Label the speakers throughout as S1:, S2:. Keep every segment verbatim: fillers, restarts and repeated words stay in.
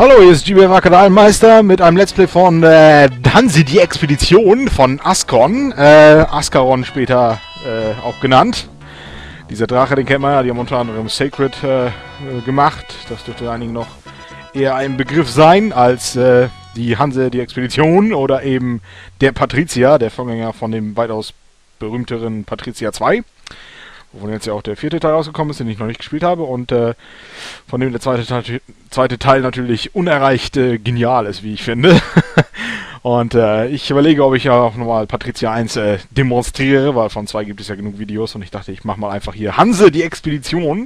S1: Hallo, hier ist G B F Akadalmeister mit einem Let's Play von äh, Hanse die Expedition von Ascon, äh, Ascaron später äh, auch genannt. Dieser Drache, den kennt man ja, die haben unter anderem Sacred äh, gemacht. Das dürfte einigen noch eher ein Begriff sein als äh, die Hanse die Expedition oder eben der Patrizier, der Vorgänger von dem weitaus berühmteren Patrizier zwei. Wovon jetzt ja auch der vierte Teil rausgekommen ist, den ich noch nicht gespielt habe. Und äh, von dem der zweite Teil, zweite Teil natürlich unerreicht äh, genial ist, wie ich finde. Und äh, ich überlege, ob ich ja auch nochmal Patrizier eins äh, demonstriere, weil von zwei gibt es ja genug Videos. Und ich dachte, ich mache mal einfach hier Hanse die Expedition.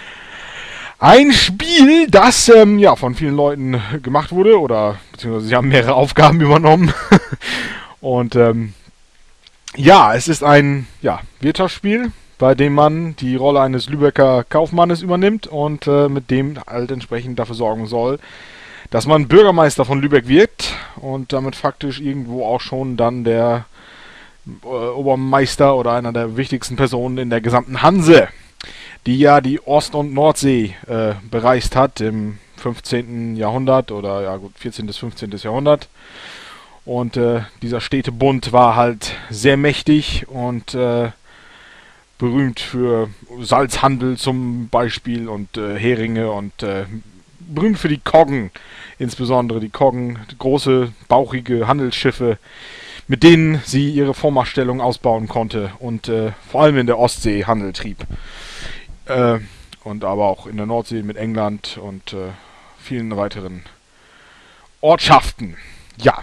S1: Ein Spiel, das ähm, ja von vielen Leuten gemacht wurde. Oder beziehungsweise sie haben mehrere Aufgaben übernommen. Und ähm, ja, es ist ein ja, Wirtschaftsspiel, bei dem man die Rolle eines Lübecker Kaufmannes übernimmt und äh, mit dem halt entsprechend dafür sorgen soll, dass man Bürgermeister von Lübeck wird und damit faktisch irgendwo auch schon dann der äh, Obermeister oder einer der wichtigsten Personen in der gesamten Hanse, die ja die Ost- und Nordsee äh, bereist hat im fünfzehnten Jahrhundert oder ja gut, vierzehnten bis fünfzehnten Jahrhundert. Und äh, dieser Städtebund war halt sehr mächtig und äh, berühmt für Salzhandel zum Beispiel und äh, Heringe und äh, berühmt für die Koggen, insbesondere die Koggen, die große, bauchige Handelsschiffe, mit denen sie ihre Vormachtstellung ausbauen konnte und äh, vor allem in der Ostsee Handel trieb. Äh, und aber auch in der Nordsee mit England und äh, vielen weiteren Ortschaften. Ja.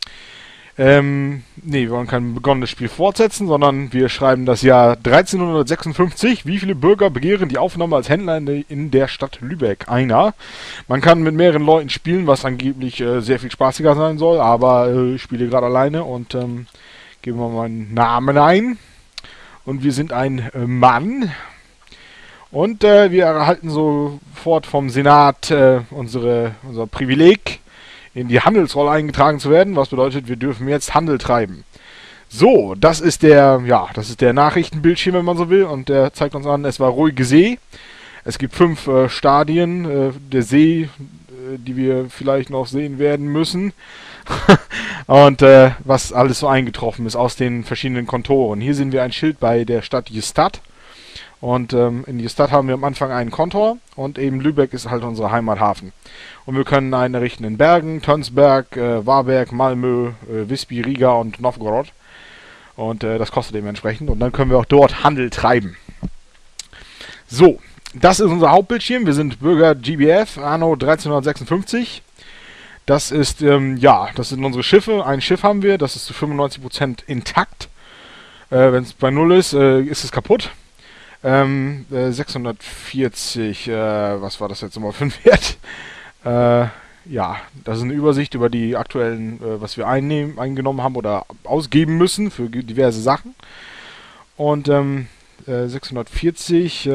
S1: Ähm, nee, wir wollen kein begonnenes Spiel fortsetzen, sondern wir schreiben das Jahr dreizehnhundertsechsundfünfzig. Wie viele Bürger begehren die Aufnahme als Händler in, de, in der Stadt Lübeck? Einer. Man kann mit mehreren Leuten spielen, was angeblich äh, sehr viel spaßiger sein soll, aber äh, ich spiele gerade alleine und ähm, geben wir meinen Namen ein. Und wir sind ein äh, Mann. Und äh, wir erhalten sofort vom Senat äh, unsere, unser Privileg, in die Handelsrolle eingetragen zu werden, was bedeutet, wir dürfen jetzt Handel treiben. So, das ist der, ja, das ist der Nachrichtenbildschirm, wenn man so will, und der zeigt uns an, es war ruhige See. Es gibt fünf äh, Stadien äh, der See, äh, die wir vielleicht noch sehen werden müssen. Und äh, was alles so eingetroffen ist aus den verschiedenen Kontoren. Hier sehen wir ein Schild bei der Stadt Jestadt. Und ähm, in die Stadt haben wir am Anfang einen Kontor und eben Lübeck ist halt unser Heimathafen. Und wir können einen errichten in Bergen, Tönsberg, äh, Varberg, Malmö, äh, Visby, Riga und Novgorod. Und äh, das kostet dementsprechend. Und dann können wir auch dort Handel treiben. So, das ist unser Hauptbildschirm. Wir sind Bürger G B F, anno dreizehnhundertsechsundfünfzig. Das ist, ähm, ja, das sind unsere Schiffe. Ein Schiff haben wir, das ist zu fünfundneunzig Prozent intakt. Äh, Wenn es bei Null ist, äh, ist es kaputt. Ähm, äh, sechshundertvierzig, äh, was war das jetzt nochmal für ein Wert? Äh, ja, das ist eine Übersicht über die aktuellen, äh, was wir einnehmen, eingenommen haben oder ausgeben müssen für diverse Sachen. Und ähm, äh, sechshundertvierzig, äh,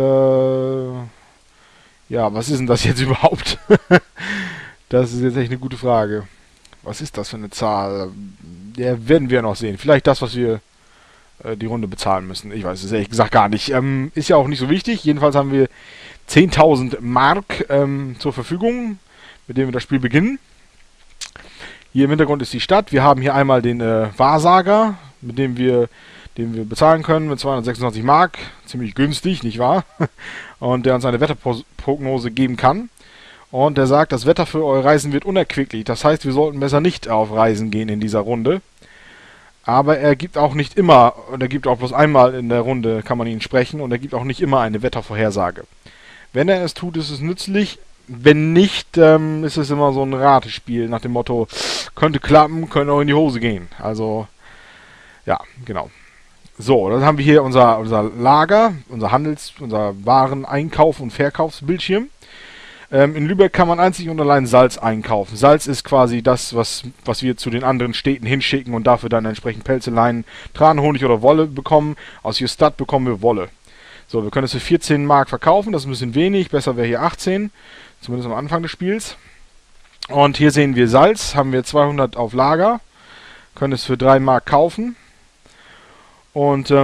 S1: ja, was ist denn das jetzt überhaupt? Das ist jetzt echt eine gute Frage. Was ist das für eine Zahl? Ja, werden wir noch sehen. Vielleicht das, was wir die Runde bezahlen müssen. Ich weiß es ehrlich gesagt gar nicht. Ähm, ist ja auch nicht so wichtig. Jedenfalls haben wir zehntausend Mark ähm, zur Verfügung, mit denen wir das Spiel beginnen. Hier im Hintergrund ist die Stadt. Wir haben hier einmal den äh, Wahrsager, mit dem wir, den wir bezahlen können, mit zweihundertsechsundzwanzig Mark. Ziemlich günstig, nicht wahr? Und der uns eine Wetterprognose geben kann. Und der sagt, das Wetter für eure Reisen wird unerquicklich. Das heißt, wir sollten besser nicht auf Reisen gehen in dieser Runde. Aber er gibt auch nicht immer, und er gibt auch bloß einmal in der Runde, kann man ihn sprechen, und er gibt auch nicht immer eine Wettervorhersage. Wenn er es tut, ist es nützlich. Wenn nicht, ähm, ist es immer so ein Ratespiel nach dem Motto, könnte klappen, könnte auch in die Hose gehen. Also, ja, genau. So, dann haben wir hier unser, unser Lager, unser Handels-, unser Waren-Einkauf- und Verkaufsbildschirm. Ähm, in Lübeck kann man einzig und allein Salz einkaufen. Salz ist quasi das, was, was wir zu den anderen Städten hinschicken und dafür dann entsprechend Pelze, Leinen, Tranenhonig oder Wolle bekommen. Aus Jestadt bekommen wir Wolle. So, wir können es für vierzehn Mark verkaufen, das ist ein bisschen wenig, besser wäre hier achtzehn, zumindest am Anfang des Spiels. Und hier sehen wir Salz, haben wir zweihundert auf Lager, können es für drei Mark kaufen. Und ähm,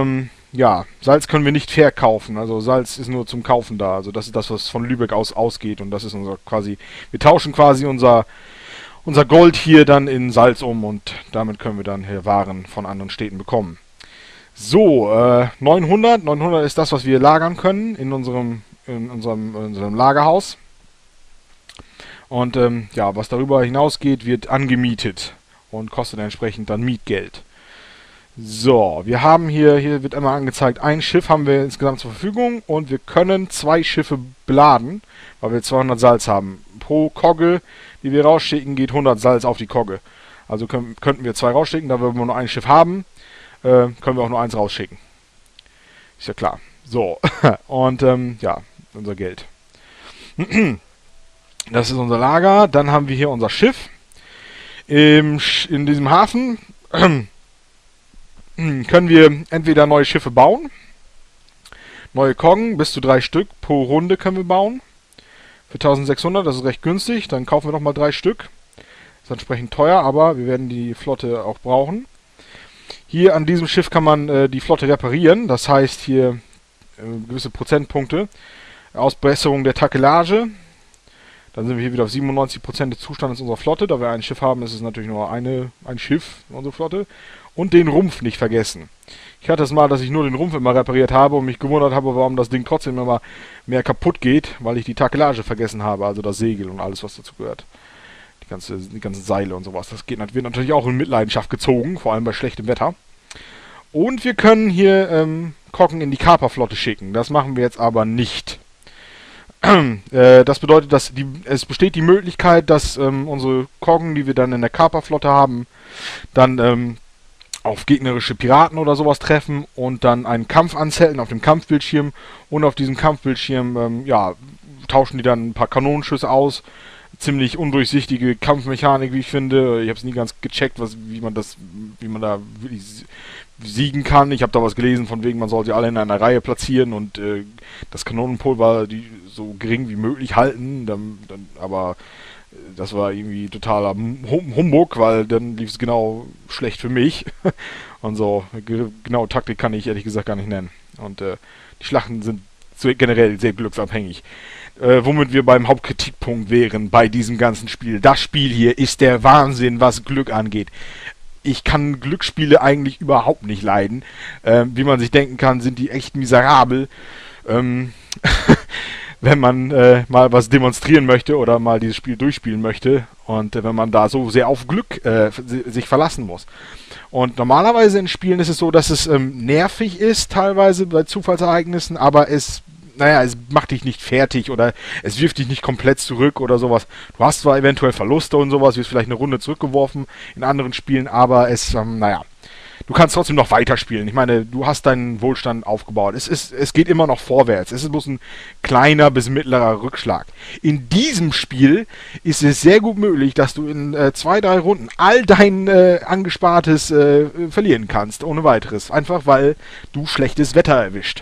S1: ja, Salz können wir nicht verkaufen. Also Salz ist nur zum Kaufen da. Also das ist das, was von Lübeck aus ausgeht. Und das ist unser quasi, wir tauschen quasi unser, unser Gold hier dann in Salz um. Und damit können wir dann hier Waren von anderen Städten bekommen. So, äh, neunhundert. neunhundert ist das, was wir lagern können in unserem, in unserem, in unserem Lagerhaus. Und ähm, ja, was darüber hinausgeht, wird angemietet und kostet entsprechend dann Mietgeld. So, wir haben hier, hier wird einmal angezeigt, ein Schiff haben wir insgesamt zur Verfügung und wir können zwei Schiffe beladen, weil wir zweihundert Salz haben. Pro Kogge, die wir rausschicken, geht hundert Salz auf die Kogge. Also können, könnten wir zwei rausschicken, da wir nur ein Schiff haben, äh, können wir auch nur eins rausschicken. Ist ja klar. So, und ähm, ja, unser Geld. Das ist unser Lager. Dann haben wir hier unser Schiff. Im, in diesem Hafen können wir entweder neue Schiffe bauen, neue Koggen, bis zu drei Stück pro Runde können wir bauen. Für eintausendsechshundert, das ist recht günstig. Dann kaufen wir nochmal drei Stück. Ist entsprechend teuer, aber wir werden die Flotte auch brauchen. Hier an diesem Schiff kann man äh, die Flotte reparieren. Das heißt hier äh, gewisse Prozentpunkte. Ausbesserung der Takelage. Dann sind wir hier wieder auf siebenundneunzig Prozent des Zustandes unserer Flotte. Da wir ein Schiff haben, ist es natürlich nur eine, ein Schiff, unsere Flotte. Und den Rumpf nicht vergessen. Ich hatte es mal, dass ich nur den Rumpf immer repariert habe und mich gewundert habe, warum das Ding trotzdem immer mehr kaputt geht, weil ich die Takelage vergessen habe, also das Segel und alles, was dazu gehört. Die, ganze, die ganzen Seile und sowas. Das geht, wird natürlich auch in Mitleidenschaft gezogen, vor allem bei schlechtem Wetter. Und wir können hier ähm, Koggen in die Kaperflotte schicken. Das machen wir jetzt aber nicht. Das bedeutet, dass die, es besteht die Möglichkeit, dass ähm, unsere Koggen, die wir dann in der Kaperflotte haben, dann ähm, auf gegnerische Piraten oder sowas treffen und dann einen Kampf anzetteln auf dem Kampfbildschirm. Und auf diesem Kampfbildschirm ähm, ja, tauschen die dann ein paar Kanonenschüsse aus. Ziemlich undurchsichtige Kampfmechanik, wie ich finde. Ich habe es nie ganz gecheckt, was, wie man das, wie man da wirklich siegen kann. Ich habe da was gelesen, von wegen, man soll sie alle in einer Reihe platzieren und äh, das Kanonenpulver die so gering wie möglich halten. Dann, dann, aber das war irgendwie totaler hum Humbug, weil dann lief es genau schlecht für mich. Und so, genau Taktik kann ich ehrlich gesagt gar nicht nennen. Und äh, die Schlachten sind so generell sehr glücksabhängig. Äh, womit wir beim Hauptkritikpunkt wären bei diesem ganzen Spiel. Das Spiel hier ist der Wahnsinn, was Glück angeht. Ich kann Glücksspiele eigentlich überhaupt nicht leiden. Ähm, wie man sich denken kann, sind die echt miserabel. Ähm, wenn man äh, mal was demonstrieren möchte oder mal dieses Spiel durchspielen möchte. Und äh, wenn man da so sehr auf Glück äh, sich verlassen muss. Und normalerweise in Spielen ist es so, dass es ähm, nervig ist, teilweise bei Zufallsereignissen, aber es naja, es macht dich nicht fertig oder es wirft dich nicht komplett zurück oder sowas. Du hast zwar eventuell Verluste und sowas, wirst vielleicht eine Runde zurückgeworfen in anderen Spielen, aber es, ähm, naja, du kannst trotzdem noch weiterspielen. Ich meine, du hast deinen Wohlstand aufgebaut. Es, ist, es geht immer noch vorwärts. Es ist bloß ein kleiner bis mittlerer Rückschlag. In diesem Spiel ist es sehr gut möglich, dass du in äh, zwei, drei Runden all dein äh, Angespartes äh, verlieren kannst, ohne weiteres. Einfach, weil du schlechtes Wetter erwischt.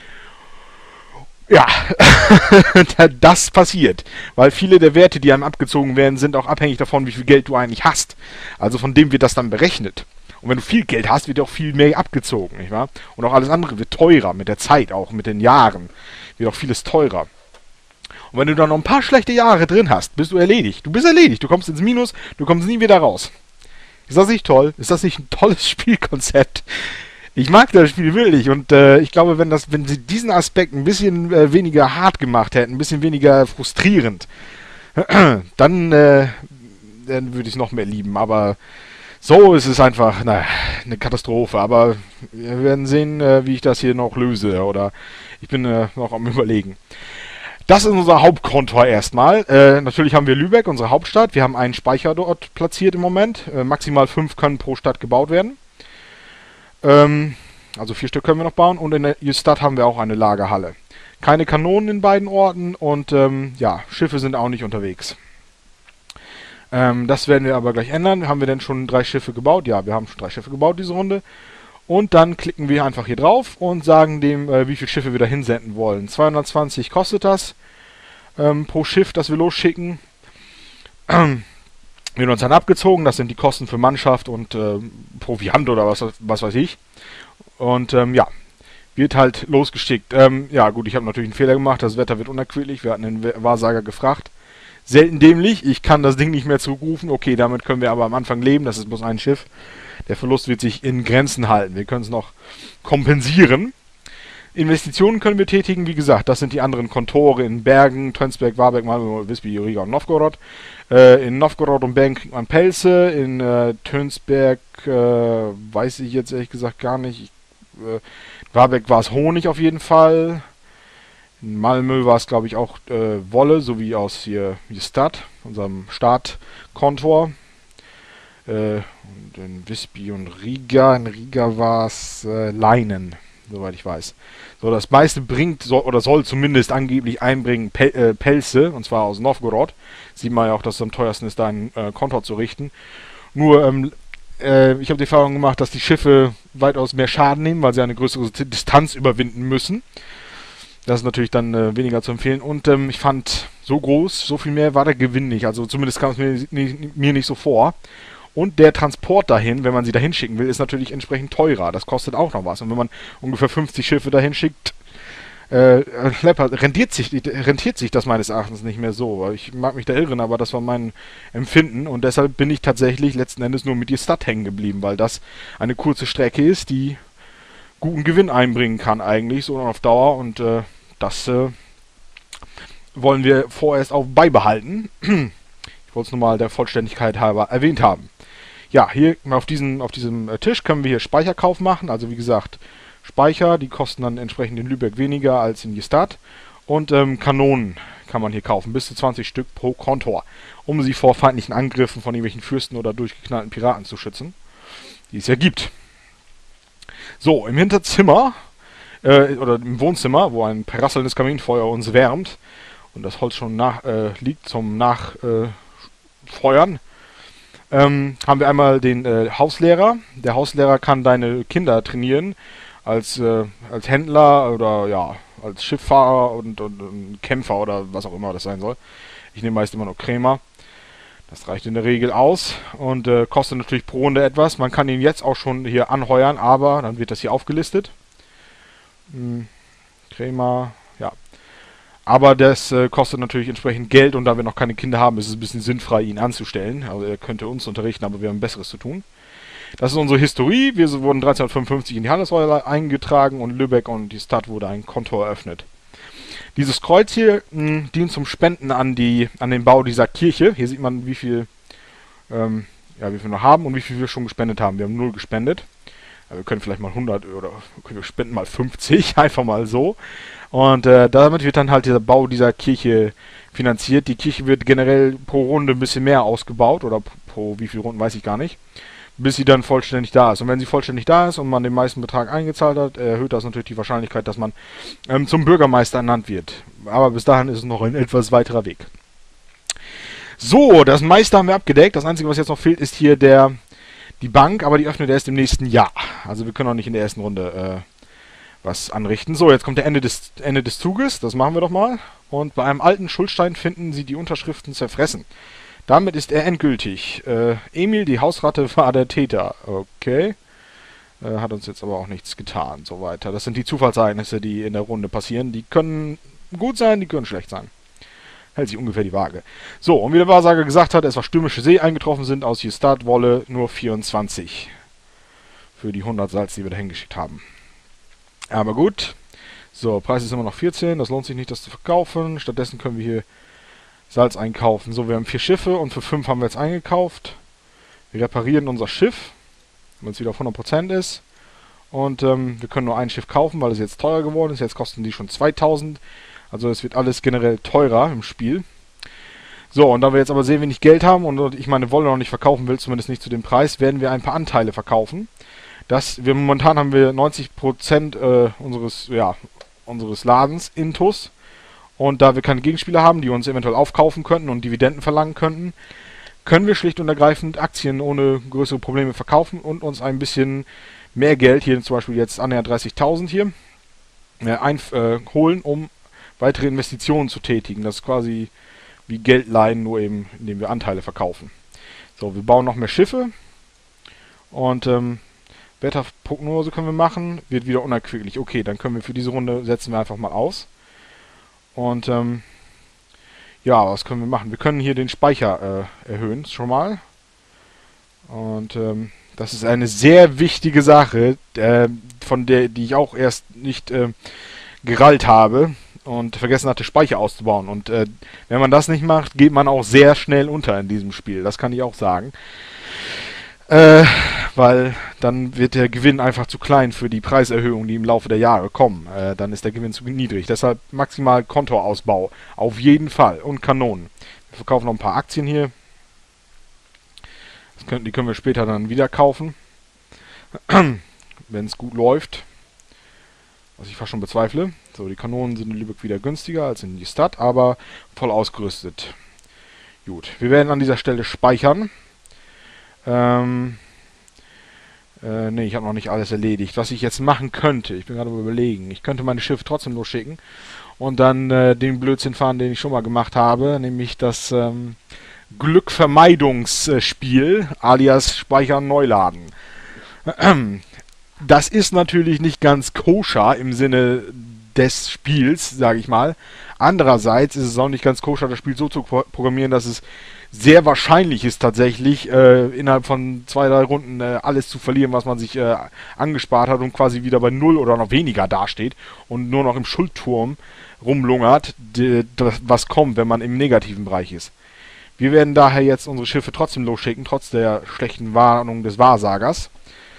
S1: Ja, das passiert, weil viele der Werte, die einem abgezogen werden, sind auch abhängig davon, wie viel Geld du eigentlich hast. Also von dem wird das dann berechnet. Und wenn du viel Geld hast, wird auch viel mehr abgezogen, nicht wahr? Und auch alles andere wird teurer, mit der Zeit auch, mit den Jahren, wird auch vieles teurer. Und wenn du dann noch ein paar schlechte Jahre drin hast, bist du erledigt. Du bist erledigt, du kommst ins Minus, du kommst nie wieder raus. Ist das nicht toll? Ist das nicht ein tolles Spielkonzept? Ich mag das Spiel wirklich und äh, ich glaube, wenn das, wenn sie diesen Aspekt ein bisschen äh, weniger hart gemacht hätten, ein bisschen weniger frustrierend, dann, äh, dann würde ich es noch mehr lieben. Aber so ist es einfach, naja, eine Katastrophe. Aber wir werden sehen, äh, wie ich das hier noch löse. Oder ich bin äh, noch am Überlegen. Das ist unser Hauptkontor erstmal. Äh, natürlich haben wir Lübeck, unsere Hauptstadt. Wir haben einen Speicher dort platziert im Moment. Äh, maximal fünf können pro Stadt gebaut werden. Ähm, also vier Stück können wir noch bauen. Und in der Stadt haben wir auch eine Lagerhalle. Keine Kanonen in beiden Orten und ähm, ja, Schiffe sind auch nicht unterwegs. Ähm, das werden wir aber gleich ändern. Haben wir denn schon drei Schiffe gebaut? Ja, wir haben schon drei Schiffe gebaut diese Runde. Und dann klicken wir einfach hier drauf und sagen dem, äh, wie viele Schiffe wir da hinsenden wollen. zweihundertzwanzig kostet das ähm, pro Schiff, das wir losschicken. Wird uns dann abgezogen, das sind die Kosten für Mannschaft und äh, Proviant oder was, was weiß ich. Und ähm, ja, wird halt losgeschickt. Ähm, ja gut, ich habe natürlich einen Fehler gemacht, das Wetter wird unerquicklich, wir hatten den Wahrsager gefragt. Selten dämlich, ich kann das Ding nicht mehr zurückrufen, okay, damit können wir aber am Anfang leben, das ist bloß ein Schiff. Der Verlust wird sich in Grenzen halten, wir können es noch kompensieren. Investitionen können wir tätigen, wie gesagt, das sind die anderen Kontore in Bergen, Tönsberg, Warburg, Malmö, Visby, Riga und Novgorod. Äh, in Novgorod und Bergen kriegt man Pelze, in äh, Tönsberg äh, weiß ich jetzt ehrlich gesagt gar nicht. Ich, äh, Warburg war es Honig auf jeden Fall. In Malmö war es glaube ich auch äh, Wolle, so wie aus hier Stadt, unserem Startkontor. Äh, und in Visby und Riga, in Riga war es äh, Leinen, soweit ich weiß. So, das meiste bringt, soll, oder soll zumindest angeblich einbringen, Pel äh, Pelze, und zwar aus Novgorod. Sieht man ja auch, dass es am teuersten ist, da einen äh, Kontor zu richten. Nur, ähm, äh, ich habe die Erfahrung gemacht, dass die Schiffe weitaus mehr Schaden nehmen, weil sie eine größere Distanz überwinden müssen. Das ist natürlich dann äh, weniger zu empfehlen. Und ähm, ich fand, so groß, so viel mehr war der Gewinn nicht. Also zumindest kam es mir, nicht, mir nicht so vor. Und der Transport dahin, wenn man sie dahin schicken will, ist natürlich entsprechend teurer. Das kostet auch noch was. Und wenn man ungefähr fünfzig Schiffe dahin schickt, äh, rentiert sich, rentiert sich das meines Erachtens nicht mehr so. Ich mag mich da irren, aber das war mein Empfinden. Und deshalb bin ich tatsächlich letzten Endes nur mit der Stadt hängen geblieben, weil das eine kurze Strecke ist, die guten Gewinn einbringen kann eigentlich, so auf Dauer. Und äh, das äh, wollen wir vorerst auch beibehalten. Ich wollte es nur mal der Vollständigkeit halber erwähnt haben. Ja, hier auf, diesen, auf diesem Tisch können wir hier Speicherkauf machen. Also wie gesagt, Speicher, die kosten dann entsprechend in Lübeck weniger als in Gstaad. Und ähm, Kanonen kann man hier kaufen, bis zu zwanzig Stück pro Kontor, um sie vor feindlichen Angriffen von irgendwelchen Fürsten oder durchgeknallten Piraten zu schützen, die es ja gibt. So, im Hinterzimmer, äh, oder im Wohnzimmer, wo ein prasselndes Kaminfeuer uns wärmt und das Holz schon nach, äh, liegt zum Nachfeuern, äh, Ähm, haben wir einmal den äh, Hauslehrer. Der Hauslehrer kann deine Kinder trainieren als, äh, als Händler oder ja, als Schifffahrer und, und, und Kämpfer oder was auch immer das sein soll. Ich nehme meist immer nur Krämer. Das reicht in der Regel aus und äh, kostet natürlich pro Runde etwas. Man kann ihn jetzt auch schon hier anheuern, aber dann wird das hier aufgelistet. Hm, Krämer, ja. Aber das äh, kostet natürlich entsprechend Geld und da wir noch keine Kinder haben, ist es ein bisschen sinnfrei, ihn anzustellen. Also er könnte uns unterrichten, aber wir haben Besseres zu tun. Das ist unsere Historie. Wir wurden dreizehnhundertfünfundfünfzig in die Handelsrolle eingetragen und Lübeck und die Stadt wurde ein Kontor eröffnet. Dieses Kreuz hier mh, dient zum Spenden an, die, an den Bau dieser Kirche. Hier sieht man, wie viel, ähm, ja, wie viel wir noch haben und wie viel wir schon gespendet haben. Wir haben null gespendet. Ja, wir können vielleicht mal hundert oder wir spenden mal fünfzig, einfach mal so. Und äh, damit wird dann halt der Bau dieser Kirche finanziert. Die Kirche wird generell pro Runde ein bisschen mehr ausgebaut, oder pro wie viele Runden, weiß ich gar nicht, bis sie dann vollständig da ist. Und wenn sie vollständig da ist und man den meisten Betrag eingezahlt hat, erhöht das natürlich die Wahrscheinlichkeit, dass man ähm, zum Bürgermeister ernannt wird. Aber bis dahin ist es noch ein etwas weiterer Weg. So, das meiste haben wir abgedeckt. Das Einzige, was jetzt noch fehlt, ist hier der die Bank, aber die öffnet erst im nächsten Jahr. Also wir können auch nicht in der ersten Runde äh, was anrichten. So, jetzt kommt der Ende des, Ende des Zuges. Das machen wir doch mal. Und bei einem alten Schuldstein finden Sie die Unterschriften zerfressen. Damit ist er endgültig. Äh, Emil, die Hausratte, war der Täter. Okay. Äh, hat uns jetzt aber auch nichts getan. So weiter. Das sind die Zufallsereignisse, die in der Runde passieren. Die können gut sein, die können schlecht sein. Hält sich ungefähr die Waage. So, und wie der Wahrsager gesagt hat, es war stürmische See eingetroffen sind, aus Gstaad Wolle nur vierundzwanzig. Für die hundert Salz, die wir da hingeschickt haben. Aber gut. So, Preis ist immer noch vierzehn. Das lohnt sich nicht, das zu verkaufen. Stattdessen können wir hier Salz einkaufen. So, wir haben vier Schiffe und für fünf haben wir jetzt eingekauft. Wir reparieren unser Schiff, wenn es wieder auf hundert Prozent ist. Und ähm, wir können nur ein Schiff kaufen, weil es jetzt teurer geworden ist. Jetzt kosten die schon zweitausend. Also es wird alles generell teurer im Spiel. So, und da wir jetzt aber sehr wenig Geld haben und ich meine Wolle noch nicht verkaufen will, zumindest nicht zu dem Preis, werden wir ein paar Anteile verkaufen. Das, wir, momentan haben wir neunzig Prozent äh, unseres, ja, unseres Ladens Intus. Und da wir keine Gegenspieler haben, die uns eventuell aufkaufen könnten und Dividenden verlangen könnten, können wir schlicht und ergreifend Aktien ohne größere Probleme verkaufen und uns ein bisschen mehr Geld, hier zum Beispiel jetzt annähernd dreißigtausend hier, äh, einholen, äh, um weitere Investitionen zu tätigen. Das ist quasi wie Geld leihen, nur eben, indem wir Anteile verkaufen. So, wir bauen noch mehr Schiffe und ähm, Wetterprognose können wir machen. Wird wieder unerquicklich. Okay, dann können wir für diese Runde setzen wir einfach mal aus. Und ähm, ja, was können wir machen? Wir können hier den Speicher äh, erhöhen, schon mal. Und ähm, das ist eine sehr wichtige Sache, äh, von der die ich auch erst nicht äh, gerallt habe und vergessen hatte, Speicher auszubauen. Und äh, wenn man das nicht macht, geht man auch sehr schnell unter in diesem Spiel. Das kann ich auch sagen. Äh, weil dann wird der Gewinn einfach zu klein für die Preiserhöhungen, die im Laufe der Jahre kommen. Äh, dann ist der Gewinn zu niedrig. Deshalb maximal Kontoausbau. Auf jeden Fall. Und Kanonen. Wir verkaufen noch ein paar Aktien hier. Das können, die können wir später dann wieder kaufen. Wenn es gut läuft. Was ich fast schon bezweifle. So, die Kanonen sind in Lübeck wieder günstiger als in die Stadt, aber voll ausgerüstet. Gut, wir werden an dieser Stelle speichern. Ähm, äh, ne, ich habe noch nicht alles erledigt. Was ich jetzt machen könnte, ich bin gerade überlegen, ich könnte meine Schiffe trotzdem losschicken und dann äh, den Blödsinn fahren, den ich schon mal gemacht habe, nämlich das ähm, Glückvermeidungsspiel, alias Speichern, Neuladen. Das ist natürlich nicht ganz koscher im Sinne des Spiels, sage ich mal. Andererseits ist es auch nicht ganz koscher, das Spiel so zu programmieren, dass es sehr wahrscheinlich ist tatsächlich, äh, innerhalb von zwei, drei Runden äh, alles zu verlieren, was man sich äh, angespart hat und quasi wieder bei null oder noch weniger dasteht und nur noch im Schuldturm rumlungert, die, das, was kommt, wenn man im negativen Bereich ist. Wir werden daher jetzt unsere Schiffe trotzdem losschicken, trotz der schlechten Warnung des Wahrsagers.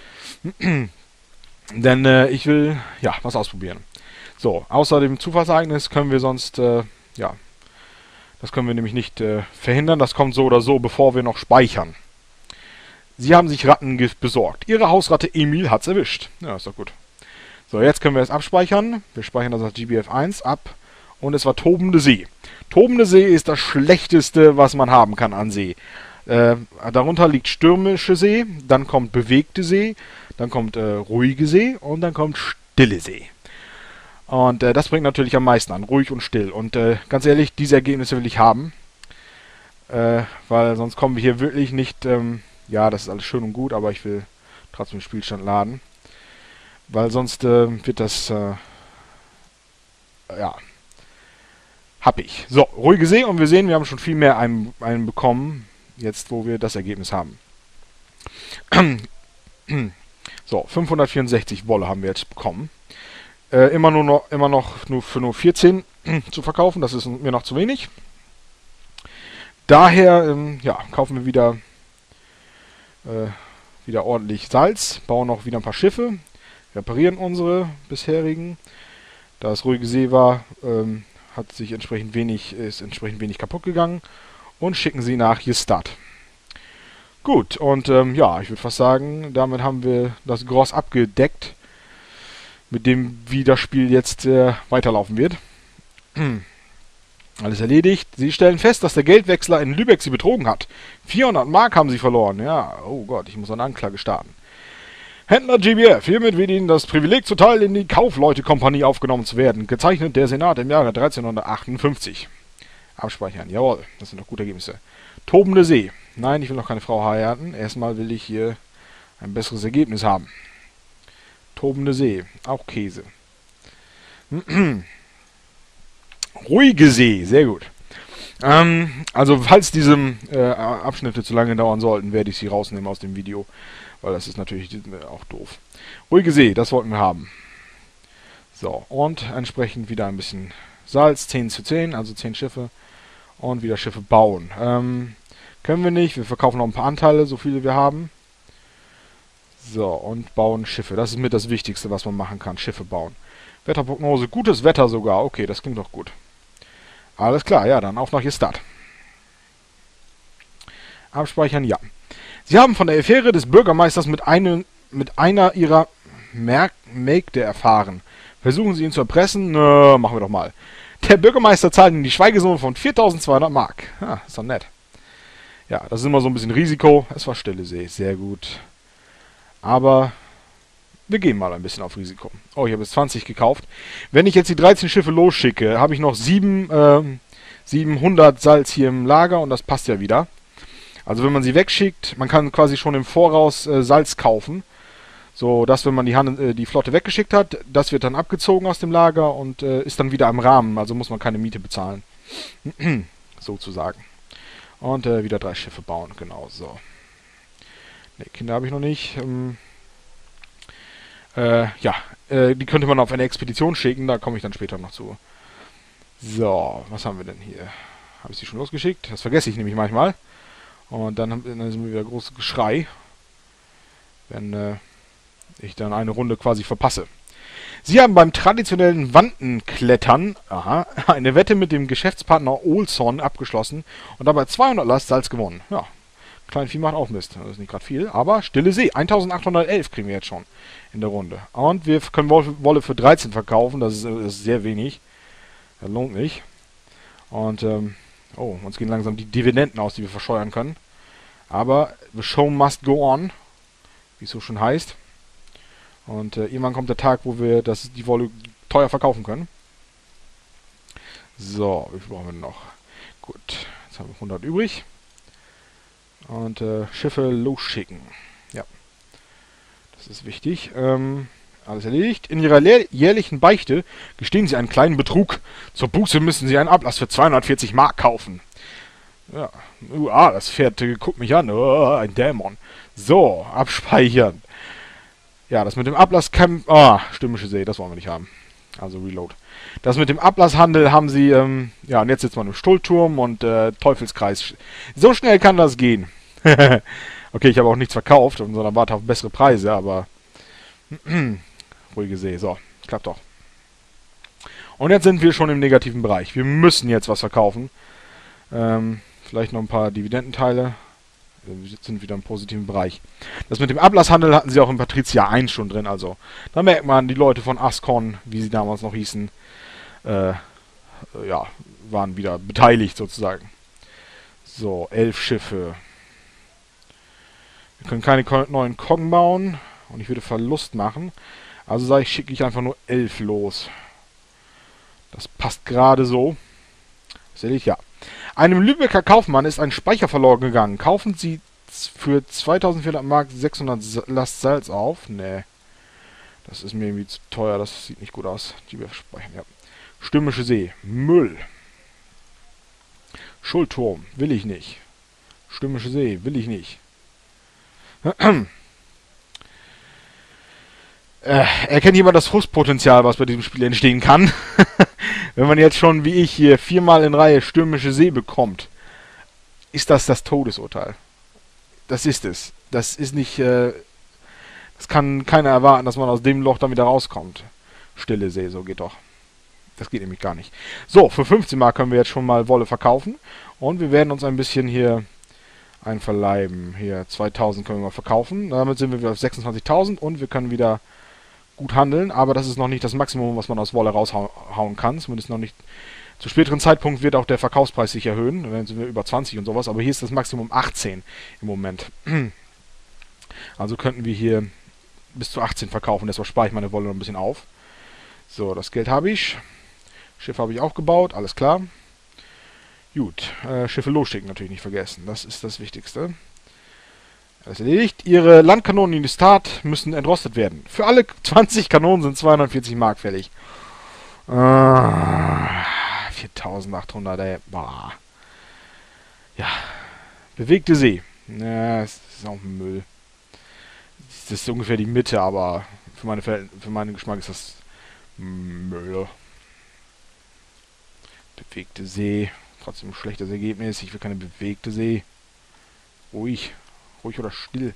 S1: Denn äh, ich will, ja, was ausprobieren. So, außer dem Zufallsereignis können wir sonst, äh, ja, das können wir nämlich nicht äh, verhindern. Das kommt so oder so, bevor wir noch speichern. Sie haben sich Rattengift besorgt. Ihre Hausratte Emil hat's erwischt. Ja, ist doch gut. So, jetzt können wir es abspeichern. Wir speichern das als G B F eins ab. Und es war Tobende See. Tobende See ist das Schlechteste, was man haben kann an See. Äh, darunter liegt stürmische See, dann kommt bewegte See, dann kommt äh, ruhige See und dann kommt stille See. Und äh, das bringt natürlich am meisten an, ruhig und still. Und äh, ganz ehrlich, diese Ergebnisse will ich haben. Äh, weil sonst kommen wir hier wirklich nicht, ähm, ja, das ist alles schön und gut, aber ich will trotzdem den Spielstand laden. Weil sonst äh, wird das, äh, ja, hab ich. So, ruhige See und wir sehen, wir haben schon viel mehr einen, einen bekommen, jetzt wo wir das Ergebnis haben. So, fünfhundertvierundsechzig Wolle haben wir jetzt bekommen. Äh, immer nur noch, immer noch nur für nur vierzehn zu verkaufen, das ist mir noch zu wenig. Daher, ähm, ja, kaufen wir wieder, äh, wieder ordentlich Salz, bauen noch wieder ein paar Schiffe, reparieren unsere bisherigen. Da es ruhige See war, ähm, hat sich entsprechend wenig, ist entsprechend wenig kaputt gegangen und schicken sie nach Gstaad. Gut, und ähm, ja, ich würde fast sagen, damit haben wir das Gros abgedeckt, mit dem wie das Spiel jetzt äh, weiterlaufen wird. Alles erledigt. Sie stellen fest, dass der Geldwechsler in Lübeck sie betrogen hat. vierhundert Mark haben sie verloren. Ja, oh Gott, ich muss eine Anklage starten. Händler G B F, hiermit wird Ihnen das Privileg zuteil, in die Kaufleute-Kompanie aufgenommen zu werden. Gezeichnet der Senat im Jahre dreizehnhundertachtundfünfzig. Abspeichern, jawohl, das sind doch gute Ergebnisse. Tobende See. Nein, ich will noch keine Frau heiraten. Erstmal will ich hier ein besseres Ergebnis haben. Tobende See, auch Käse. Ruhige See, sehr gut. Ähm, also falls diese äh, Abschnitte zu lange dauern sollten, werde ich sie rausnehmen aus dem Video. Weil das ist natürlich auch doof. Ruhige See, das wollten wir haben. So, und entsprechend wieder ein bisschen Salz, zehn zu zehn, also zehn Schiffe. Und wieder Schiffe bauen. Ähm, können wir nicht, wir verkaufen noch ein paar Anteile, so viele wir haben. So, und bauen Schiffe. Das ist mit das Wichtigste, was man machen kann, Schiffe bauen. Wetterprognose, gutes Wetter sogar. Okay, das klingt doch gut. Alles klar, ja, dann auf nach Gstaad. Abspeichern, ja. Sie haben von der Affäre des Bürgermeisters mit, eine, mit einer ihrer Mer Mägde erfahren. Versuchen Sie ihn zu erpressen? Nö, machen wir doch mal. Der Bürgermeister zahlt Ihnen die Schweigesumme von viertausendzweihundert Mark. Ah, ist doch nett. Ja, das ist immer so ein bisschen Risiko. Es war stille See, sehr gut. Aber wir gehen mal ein bisschen auf Risiko. Oh, ich habe jetzt zwanzig gekauft. Wenn ich jetzt die dreizehn Schiffe losschicke, habe ich noch sieben, äh, siebenhundert Salz hier im Lager und das passt ja wieder. Also wenn man sie wegschickt, man kann quasi schon im Voraus äh, Salz kaufen, So, dass wenn man die, Han äh, die Flotte weggeschickt hat, das wird dann abgezogen aus dem Lager und äh, ist dann wieder im Rahmen, also muss man keine Miete bezahlen. Sozusagen. Und äh, wieder drei Schiffe bauen, genau so. Ne, Kinder habe ich noch nicht. Ähm, äh, ja, äh, die könnte man auf eine Expedition schicken, da komme ich dann später noch zu. So, was haben wir denn hier? Habe ich sie schon losgeschickt? Das vergesse ich nämlich manchmal. Und dann, dann sind wir wieder großes Geschrei, wenn äh, ich dann eine Runde quasi verpasse. Sie haben beim traditionellen Wandenklettern aha, eine Wette mit dem Geschäftspartner Olson abgeschlossen und dabei zweihundert Last Salz gewonnen. Ja, Kleinvieh macht auch Mist. Das ist nicht gerade viel, aber Stille See. eintausendachthundertelf kriegen wir jetzt schon in der Runde. Und wir können Wolle für dreizehn verkaufen, das ist, das ist sehr wenig. Das lohnt nicht. Und, ähm, oh, uns gehen langsam die Dividenden aus, die wir verscheuern können. Aber the show must go on, wie es so schon heißt. Und äh, irgendwann kommt der Tag, wo wir das, die Wolle teuer verkaufen können. So, wie viel brauchen wir noch? Gut, jetzt haben wir hundert übrig. Und äh, Schiffe losschicken. Ja, das ist wichtig. Ähm, alles erledigt. In Ihrer jährlichen Beichte gestehen Sie einen kleinen Betrug. Zur Buße müssen Sie einen Ablass für zweihundertvierzig Mark kaufen. Ja, uh, ah, das Pferd äh, guckt mich an. Oh, ein Dämon. So, abspeichern. Ja, das mit dem Ablass kann... Ah, Stürmische See, das wollen wir nicht haben. Also Reload. Das mit dem Ablasshandel haben sie... Ähm, ja, und jetzt sitzt man im Stuhlturm und äh, Teufelskreis. So schnell kann das gehen. Okay, ich habe auch nichts verkauft, sondern warte auf bessere Preise, aber... Ruhige See, so, klappt doch. Und jetzt sind wir schon im negativen Bereich. Wir müssen jetzt was verkaufen. Ähm, vielleicht noch ein paar Dividendenteile. Wir sind wieder im positiven Bereich. Das mit dem Ablasshandel hatten sie auch in Patricia eins schon drin, also da merkt man, die Leute von Ascon, wie sie damals noch hießen, äh, ja, waren wieder beteiligt sozusagen. So, elf Schiffe. Wir können keine neuen Koggen bauen und ich würde Verlust machen. Also sage ich, schicke ich einfach nur elf los. Das passt gerade so. Sehe ich, ja. Einem Lübecker Kaufmann ist ein Speicher verloren gegangen. Kaufen Sie für zweitausendvierhundert Mark sechshundert Last Salz auf? Nee. Das ist mir irgendwie zu teuer. Das sieht nicht gut aus. Die wir speichern, ja. Stürmische See. Müll. Schuldturm. Will ich nicht. Stürmische See. Will ich nicht. Äh, erkennt jemand das Frustpotenzial, was bei diesem Spiel entstehen kann? Wenn man jetzt schon, wie ich hier, viermal in Reihe Stürmische See bekommt, ist das das Todesurteil. Das ist es. Das ist nicht, äh, das kann keiner erwarten, dass man aus dem Loch dann wieder rauskommt. Stille See, so geht doch. Das geht nämlich gar nicht. So, für fünfzehn Mark können wir jetzt schon mal Wolle verkaufen. Und wir werden uns ein bisschen hier einverleiben. Hier, zweitausend können wir mal verkaufen. Damit sind wir wieder auf sechsundzwanzigtausend und wir können wieder gut handeln, aber das ist noch nicht das Maximum, was man aus Wolle raushauen kann. Zumindest noch nicht. Zu späteren Zeitpunkt wird auch der Verkaufspreis sich erhöhen. Dann sind wir über zwanzig und sowas, aber hier ist das Maximum achtzehn im Moment. Also könnten wir hier bis zu achtzehn verkaufen, deshalb spare ich meine Wolle noch ein bisschen auf. So, das Geld habe ich. Schiff habe ich auch gebaut, alles klar. Gut, äh, Schiffe losschicken natürlich nicht vergessen. Das ist das Wichtigste. Das erledigt. Ihre Landkanonen in die Start müssen entrostet werden. Für alle zwanzig Kanonen sind zweihundertvierzig Mark fällig. Ah, viertausendachthundert, ey. Bah. Ja. Bewegte See. Ja, das ist auch Müll. Das ist ungefähr die Mitte, aber für, meine Verhält- für meinen Geschmack ist das Müll. Bewegte See. Trotzdem ein schlechtes Ergebnis. Ich will keine bewegte See. Ruhig. Ruhig oder still.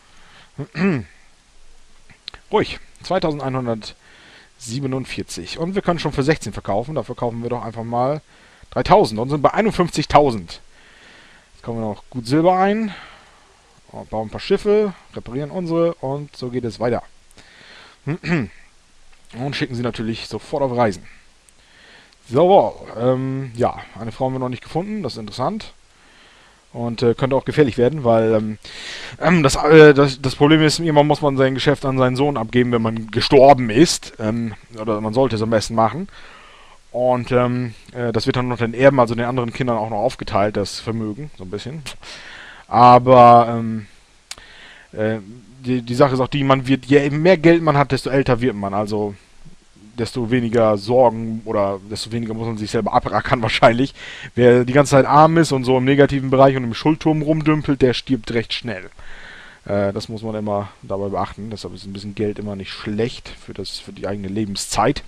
S1: Ruhig. zweitausendeinhundertsiebenundvierzig. Und wir können schon für sechzehn verkaufen. Dafür kaufen wir doch einfach mal dreitausend und sind bei einundfünfzigtausend. Jetzt kaufen wir noch gut Silber ein. Und bauen ein paar Schiffe. Reparieren unsere. Und so geht es weiter. Und schicken sie natürlich sofort auf Reisen. So, ähm, ja. Eine Frau haben wir noch nicht gefunden. Das ist interessant. Und äh, könnte auch gefährlich werden, weil ähm, ähm, das, äh, das, das Problem ist, irgendwann muss man sein Geschäft an seinen Sohn abgeben, wenn man gestorben ist. Ähm, oder man sollte es am besten machen. Und ähm, äh, das wird dann noch den Erben, also den anderen Kindern auch noch aufgeteilt, das Vermögen, so ein bisschen. Aber ähm, Äh, die, die Sache ist auch die, man wird, je mehr Geld man hat, desto älter wird man. Also desto weniger Sorgen oder desto weniger muss man sich selber abrackern wahrscheinlich. Wer die ganze Zeit arm ist und so im negativen Bereich und im Schuldturm rumdümpelt, der stirbt recht schnell. Äh, das muss man immer dabei beachten. Deshalb ist ein bisschen Geld immer nicht schlecht für, das, für die eigene Lebenszeit.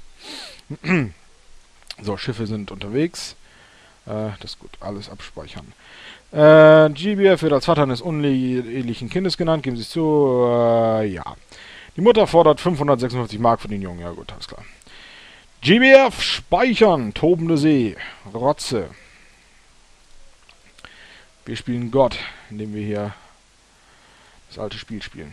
S1: So, Schiffe sind unterwegs. Äh, das ist gut, alles abspeichern. Äh, G B F wird als Vater eines unehelichen Kindes genannt. Geben Sie es zu. Äh, ja. Die Mutter fordert fünfhundertsechsundfünfzig Mark für den Jungen. Ja gut, alles klar. G B F speichern. Tobende See. Rotze. Wir spielen Gott, indem wir hier das alte Spiel spielen.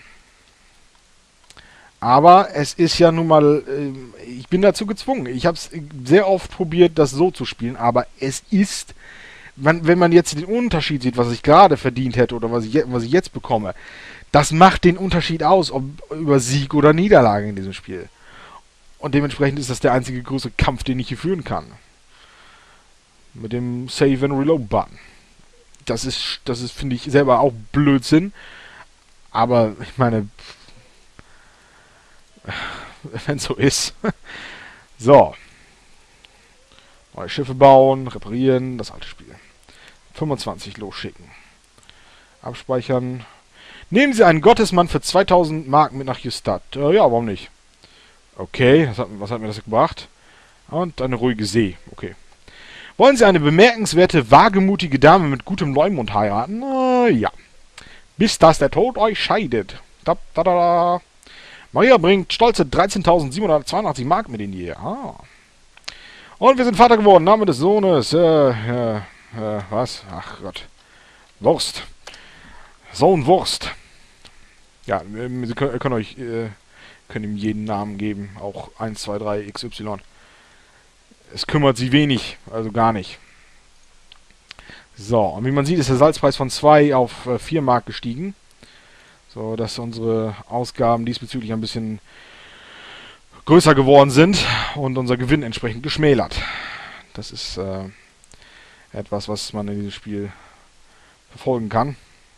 S1: Aber es ist ja nun mal, äh, ich bin dazu gezwungen. Ich habe es sehr oft probiert, das so zu spielen, aber es ist, man, wenn man jetzt den Unterschied sieht, was ich gerade verdient hätte oder was ich, was ich jetzt bekomme, das macht den Unterschied aus, ob über Sieg oder Niederlage in diesem Spiel. Und dementsprechend ist das der einzige große Kampf, den ich hier führen kann. Mit dem Save and Reload Button. Das ist, das ist, finde ich, selber auch Blödsinn. Aber ich meine, wenn es so ist. So. Neue Schiffe bauen, reparieren, das alte Spiel. fünfundzwanzig losschicken. Abspeichern. Nehmen Sie einen Gottesmann für zweitausend Mark mit nach Justad. Äh, ja, warum nicht? Okay, was hat, was hat mir das gebracht? Und eine ruhige See. Okay. Wollen Sie eine bemerkenswerte, wagemutige Dame mit gutem Leumund heiraten? Äh, ja. Bis dass der Tod euch scheidet. Da, da, da, da. Maria bringt stolze dreizehntausendsiebenhundertzweiundachtzig Mark mit in die Ehe. Ah. Und wir sind Vater geworden. Name des Sohnes. Äh, äh, äh, was? Ach Gott. Wurst. Sohn Wurst. Ja, Sie können, können euch, äh, können ihm jeden Namen geben. Auch eins, zwei, drei, X Y. Es kümmert sie wenig. Also gar nicht. So, und wie man sieht, ist der Salzpreis von zwei auf äh, vier Mark gestiegen. So, dass unsere Ausgaben diesbezüglich ein bisschen größer geworden sind und unser Gewinn entsprechend geschmälert. Das ist äh, etwas, was man in diesem Spiel verfolgen kann.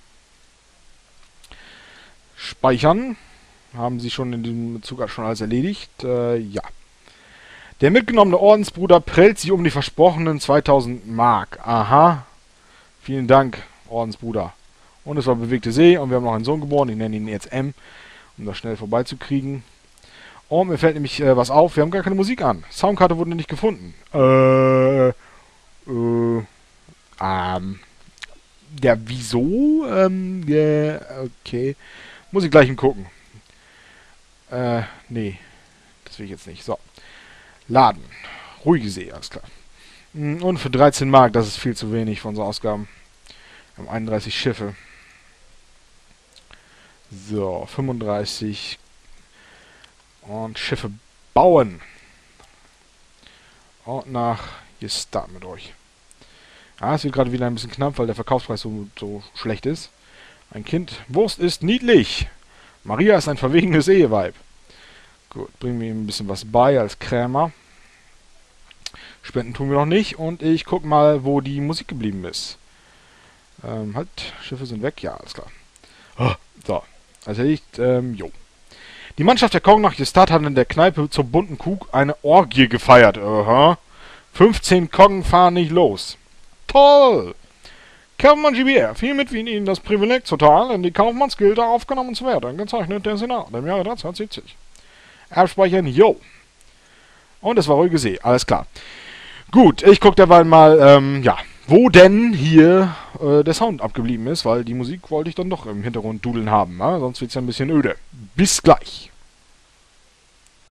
S1: Speichern. Haben sie schon in diesem Bezug schon alles erledigt? Äh, ja. Der mitgenommene Ordensbruder prellt sich um die versprochenen zweitausend Mark. Aha. Vielen Dank, Ordensbruder. Und es war bewegte See und wir haben noch einen Sohn geboren. Ich nenne ihn jetzt M, um das schnell vorbeizukriegen. Und mir fällt nämlich äh, was auf. Wir haben gar keine Musik an. Soundkarte wurde nicht gefunden. Äh, äh, ähm, ja, wieso? Ähm, yeah, okay. Muss ich gleich gucken. Äh, nee. Das will ich jetzt nicht. So. Laden. Ruhige See, alles klar. Und für dreizehn Mark, das ist viel zu wenig für unsere Ausgaben. Wir haben einunddreißig Schiffe. So, fünfunddreißig. Und Schiffe bauen. Und nach Justad mit euch. Ah, es wird gerade wieder ein bisschen knapp, weil der Verkaufspreis so, so schlecht ist. Ein Kind. Wurst ist niedlich. Maria ist ein verwegenes Eheweib. Gut, bringen wir ihm ein bisschen was bei als Krämer. Spenden tun wir noch nicht. Und ich gucke mal, wo die Musik geblieben ist. Ähm, halt, Schiffe sind weg. Ja, alles klar. Oh, so, also liegt, ähm, jo. Die Mannschaft der Kong nach Justad hat in der Kneipe zur bunten Kuh eine Orgie gefeiert. Aha. fünfzehn Koggen fahren nicht los. Toll! Kaufmann G B F, hiermit wird Ihnen das Privileg zuteil, in die Kaufmannsgilde aufgenommen zu werden. Gezeichnet der Senat im Jahre dreizehnhundertsiebzig. Abspeichern, jo. Und es war ruhige See, alles klar. Gut, ich gucke derweil mal, ähm, ja, wo denn hier äh, der Sound abgeblieben ist, weil die Musik wollte ich dann doch im Hintergrund dudeln haben, ja? Sonst wird es ja ein bisschen öde. Bis gleich.